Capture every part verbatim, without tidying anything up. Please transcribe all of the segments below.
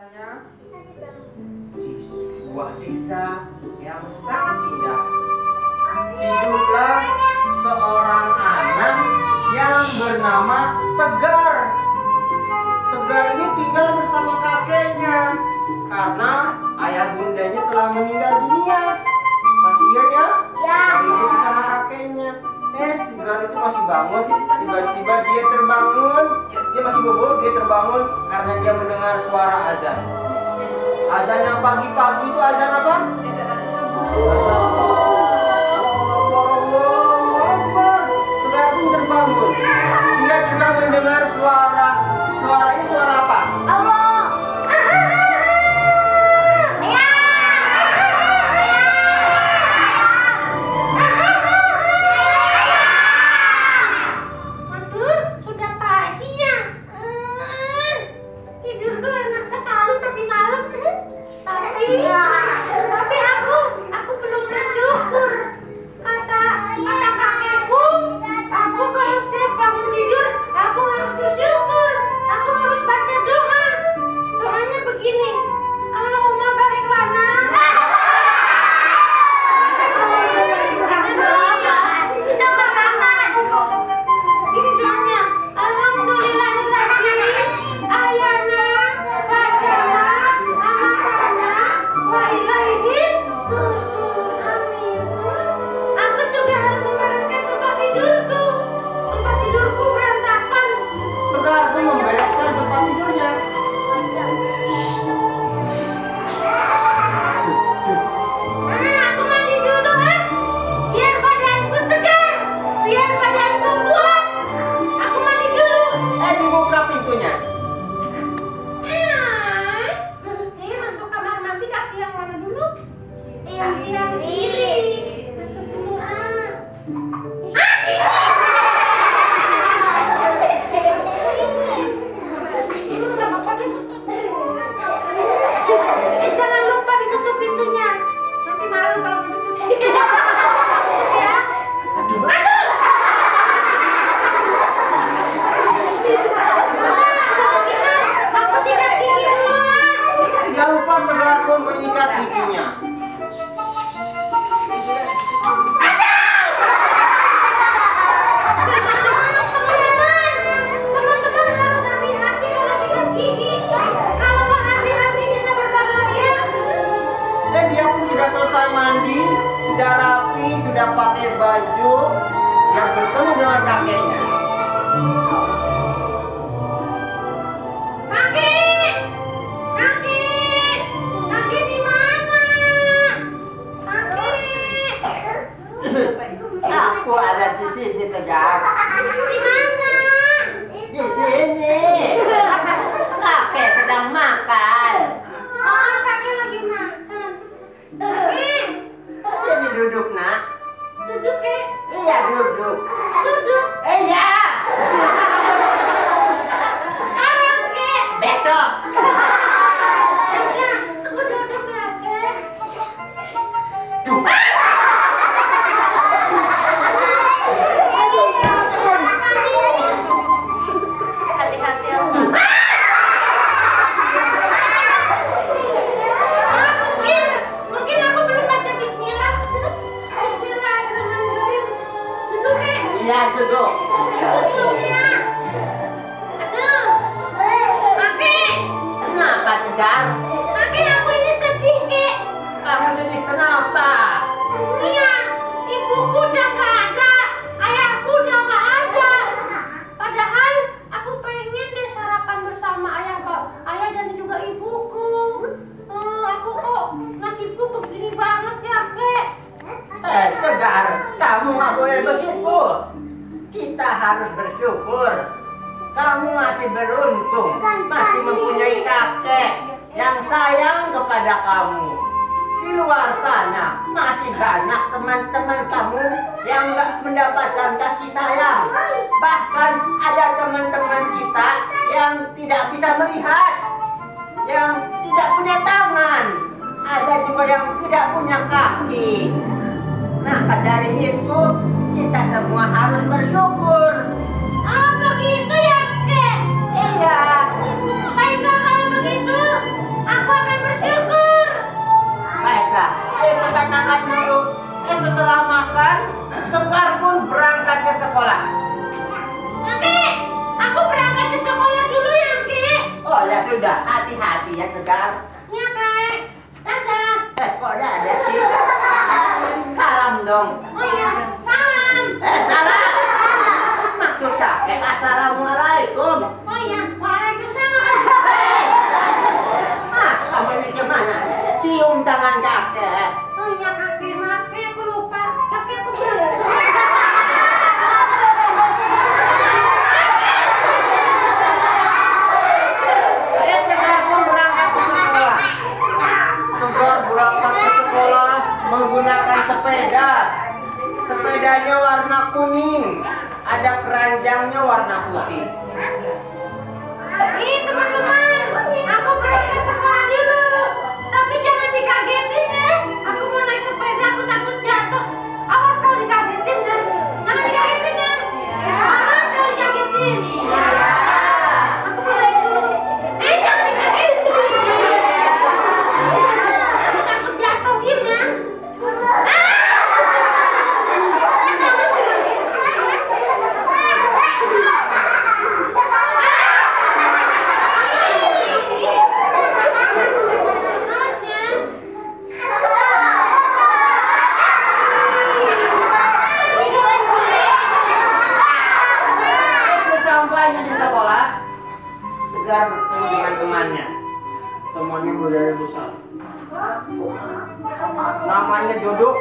Saya di sebuah desa yang sangat indah hiduplah seorang anak yang bernama Tegar. Tegar ini tinggal bersama kakeknya karena ayah bundanya telah meninggal dunia. Kasihan ya, Tegar hidup bersama kakeknya. Eh, Tegar itu masih bangun, tiba-tiba dia terbangun. Dia masih bobo, dia terbangun karena dia mendengar suara azan. Azan yang pagi-pagi itu azan apa? Tegar pun terbangun. Dia juga mendengar suara. Suara ini suara apa? Allah. Tapi aku, aku belum bersyukur. Kata kata kakekku, aku kalau setiap bangun tidur, aku harus bersyukur. Aku harus baca doa. Doanya begini. Allahumma barik lana. Ini doanya. Alhamdulillahirrahmanirrahim. Ayana badama amatana wa ilaihi nusyur. Amin. Aku juga harus membereskan tempat tidurku. Tempat tidurku berantakan. Tegar pun membereskan tempat tidurnya. Nah, aku mandi dulu ah. Biar badanku segar. Biar badanku kuat. Aku mandi dulu. Eh, dibuka pintunya. Ah, kayaknya masuk kamar mandi kaki yang mana dulu? Kaki yang kiri. Masuk dulu ah. Nggak apa-apa deh. Eh, jangan lupa ditutup pintunya. Nanti malu kalau ditutup. Ya. Aku sikat gigi dulu lah. Tidak lupa Tegar pun menyikat giginya. Teman-teman, teman-teman harus hati-hati kalau sikat gigi. Kalau nggak hati-hati bisa berbahaya. Eh, dia pun sudah selesai mandi, sudah rapi, sudah pakai baju. Dia bertemu dengan kakeknya. Kakek, kakek, kakek di mana? Kakek, Aku ada di sini, Tegar. di mana? Di sini. Kakek sedang makan. Oh, kakek lagi makan. Kakek, Sini duduk, nak. duduk kek, Iya, duduk. duduk. Iya. Sekarang kek. Besok. Ya, aku duduk kakek. Duh. Hati-hati ya. Mungkin, mungkin aku belum baca Bismillah. Bismillahirrahmanirrahim. Duduk kek. Iya, duduk. Duduk ya. Aduh. Kakek, Kenapa, Tegar? kakek aku ini sedih kek. Kamu sedih kenapa? Iya, ibuku udah gak ada, ayahku udah gak ada. Padahal aku pengen deh sarapan bersama ayah, Pak, ayah dan juga ibuku. Oh, aku kok nasibku begini banget ya, kek. Eh, Tegar, kamu nggak boleh begitu. Kita harus bersyukur. Kamu masih beruntung, masih mempunyai kakek yang sayang kepada kamu. Di luar sana masih banyak teman-teman kamu yang nggak mendapatkan kasih sayang. Bahkan ada teman-teman kita yang tidak bisa melihat, yang tidak punya tangan, ada juga yang tidak punya kaki. Maka dari itu kita semua harus bersyukur. Oh, begitu ya, kek. Iya. Baiklah kalau begitu, makan, Tegar pun berangkat ke sekolah. Kakek, aku berangkat ke sekolah dulu ya, Kek. Oh ya sudah, hati-hati ya Tegar. Ya, Kek. Dadah. Eh, kok ada sih? Salam dong. Oh iya, salam. Eh, salam. Maksud kakek, assalamualaikum. Oh iya, waalaikumsalam. Ah, kamu ini gimana? Cium tangan kakek. Oh iya, kakek, maaf, Kek, aku lupa. Kakek, aku berangkat. Eh, Tegar pun berangkat ke sekolah. Tegar berangkat ke sekolah menggunakan sepeda. Sepedanya warna kuning, ada keranjangnya warna putih. Ih, teman-teman, aku berangkat sekolah dulu. Tapi jangan dikagetin ya. Aku mau naik sepeda, aku takut jatuh. Awas kalau dikagetin ya. Jangan dikagetin ya. Awas kalau dikagetin. Aku mau naik dulu. Eh, jangan dikagetin. Aku takut jatuh gimana? Awas ya. Sesampainya di sekolah, Tegar bertemu dengan temannya. Temannya berada besar. Namanya Dodo.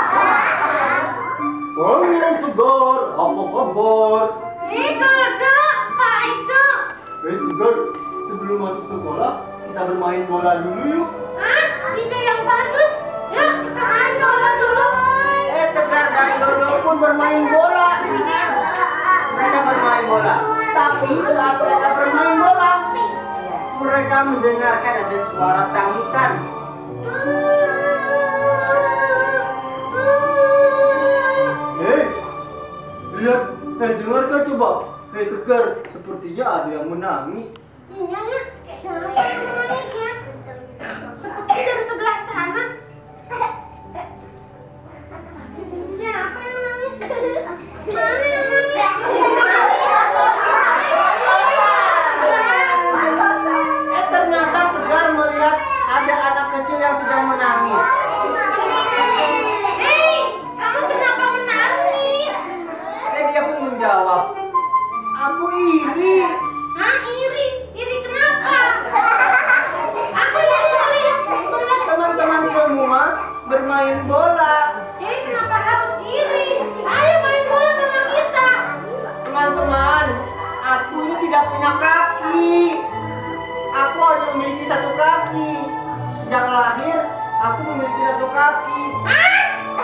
Pangeran Tegar, apa kabar? Eh, Dodo, baik dong. Eh Tegar, sebelum masuk sekolah, kita bermain bola dulu yuk. Hah? Ide yang bagus. Yuk, kita main bola dulu. Eh, Tegar dan Dodo pun bermain bola. Mereka bermain bola. Tapi saat mereka bermain bola, mereka mendengarkan ada suara tangisan. Eh, lihat, eh dengarkan coba. Eh Tegar, sepertinya ada yang menangis. Iya ya, siapa yang menangis ya? Seperti dari sebelah sana. Siapa yang nangis? Mana yang nangis? Eh, ternyata Tegar melihat ada anak kecil yang sedang menangis. Hei, kamu kenapa menangis? Eh, dia pun menjawab, aku iri. Hah, iri? Iri kenapa? Aku iri melihat melihat Teman-teman semua bermain bola. Eh, kenapa harus iri? Ayo main bola sama kita. Teman-teman, aku ini tidak punya kaki. Aku hanya memiliki satu kaki. Sejak lahir, aku memiliki satu kaki. Hah?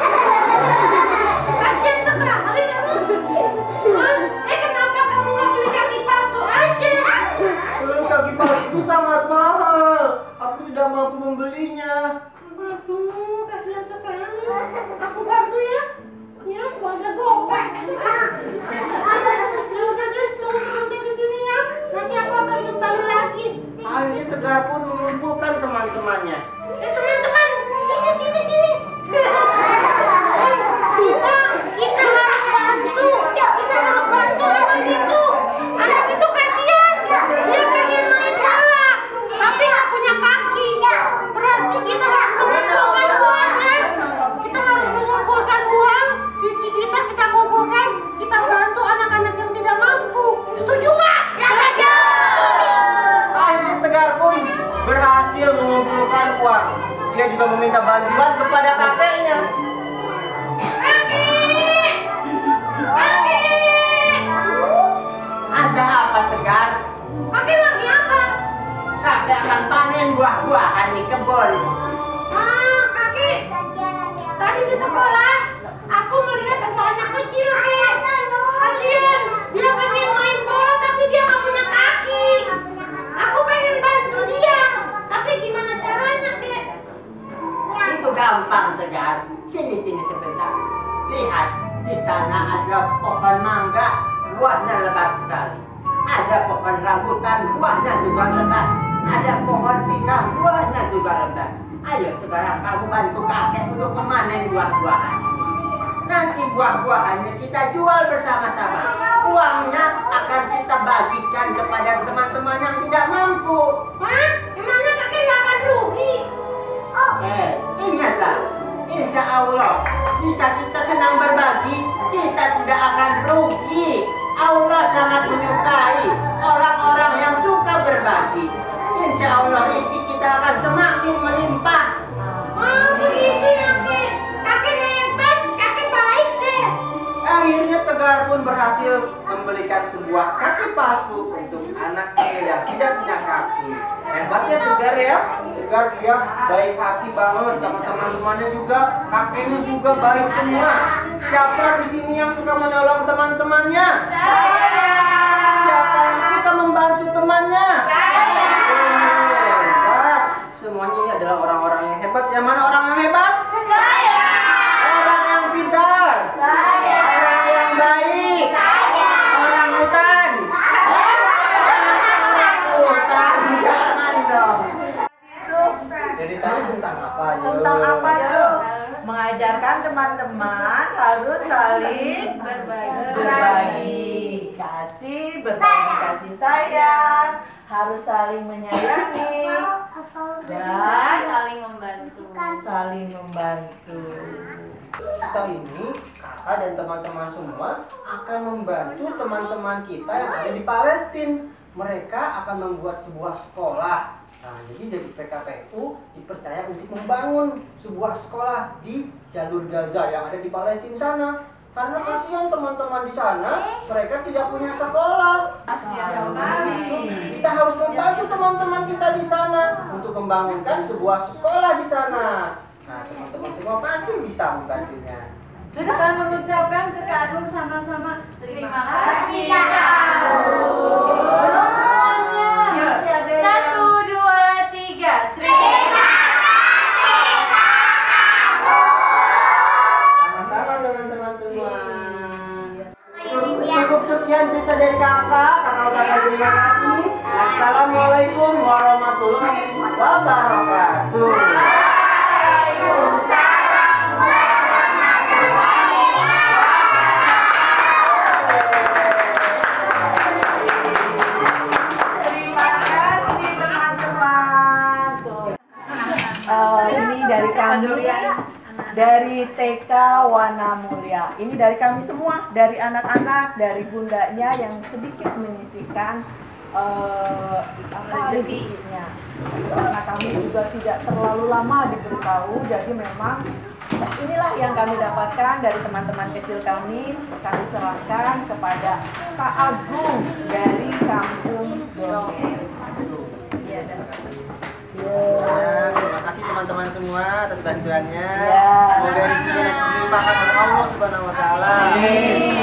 Kasihan sekali kamu. Hah? Eh, kenapa kamu nggak beli kaki palsu aja? Eh, Kaki palsu itu sangat mahal. Aku tidak mampu membelinya. Aduh, kasihan sekali. Aku bantu ya. Ya, aku ada gopek. Ya udah deh, tunggu sebentar di sini ya. Nanti aku akan kembali lagi. Akhirnya Tegar pun mengumpulkan teman-temannya. Eh, teman-teman, sini sini sini. Kita kita harus bantu. Kita harus bantu anak itu. Anak itu kasihan. Dia pengen main bola, tapi nggak punya kaki. Berarti kita harus mengumpulkan uangnya. Kita harus mengumpulkan uang. Rezeki kita kita kumpulkan. Kita bantu anak-anak yang tidak mampu. Setuju nggak? Setuju. Akhirnya Tegar pun berhasil mengumpulkan uang. Dia juga meminta bantuan kepada kakeknya. Kakek! Kakek! Ada apa Tegar? Kakek lagi apa? Kakek akan panen buah-buahan di kebun. Ah, kakek. Tadi di sekolah, aku melihat ada anak kecil, Kek. Kasihan, dia pengen main bola tapi dia nggak punya kaki. Aku pengen bantu dia, tapi gimana caranya, Kek? Itu gampang Tegar. Sini sini sebentar. Lihat, di sana ada pohon mangga, buahnya lebat sekali. Ada pohon rambutan, buahnya juga lebat. Ada pohon pisang, buahnya juga lebat. Ayo sekarang kamu bantu kakek untuk memanen buah-buahan. Nanti buah-buahannya kita jual bersama-sama. Uangnya akan kita bagikan kepada teman-teman yang tidak mampu. Hah? Emangnya kakek nggak akan rugi? Eh, ingatlah, insya Allah, jika kita senang berbagi, kita tidak akan rugi. Allah sangat menyukai orang-orang yang suka berbagi. Insya Allah rezeki kita akan semakin melimpah. Oh, begitu ya, kakek. Kakek hebat, kakek baik deh. Akhirnya Tegar pun berhasil membelikan sebuah kaki palsu untuk anak kecil yang tidak punya kaki. Hebatnya Tegar ya. Tegar dia baik hati banget sama teman-temannya juga, kakeknya juga baik semua. Siapa di sini yang suka menolong teman-temannya? Saya. Siapa yang suka membantu temannya? Saya. Hebat. Semuanya ini adalah orang-orang yang hebat. Yang mana orang yang hebat? Saya. Orang yang pintar. Saya. Orang yang baik. Saya. Orang hutan. Orang hutan. Jangan dong. Ceritanya tentang apa? Yo? Tentang apa tuh? Mengajarkan teman-teman harus saling Berbagi. berbagi kasih, berbagi kasih sayang, harus saling menyayangi dan saling membantu. saling membantu. Kita ini, kakak dan teman-teman semua akan membantu teman-teman kita yang ada di Palestina. Mereka akan membuat sebuah sekolah. Nah, jadi dari P K P U dipercaya untuk membangun sebuah sekolah di jalur Gaza yang ada di Palestina sana. Karena kasihan teman-teman di sana, mereka tidak punya sekolah. Kita harus membantu teman-teman kita di sana untuk membangunkan sebuah sekolah di sana. Nah, teman-teman semua pasti bisa membantunya. Sudah mengucapkan ke Kak Agung sama-sama terima kasih. Satu, dua, tiga. Terima Sama-sama teman-teman semua. Cukup sekian cerita dari kakak. Kakak ucapkan terima kasih. Assalamualaikum warahmatullahi wabarakatuh. Terima kasih teman-teman. Tuh. Eh, ini dari kami dari T K Wana Mulia. Ini dari kami semua, dari anak-anak, dari bundanya yang sedikit menyisihkan eh, apa rezekinya. Karena kami juga tidak terlalu lama diberitahu, jadi memang inilah yang kami dapatkan dari teman-teman kecil kami. Kami serahkan kepada Kak Agung dari Kampung Dongeng. Iya, dan Ya, terima kasih teman-teman semua atas bantuannya. Ya. Semoga rezekinya dilimpahkan oleh Allah Subhanahu wa taala. Amin.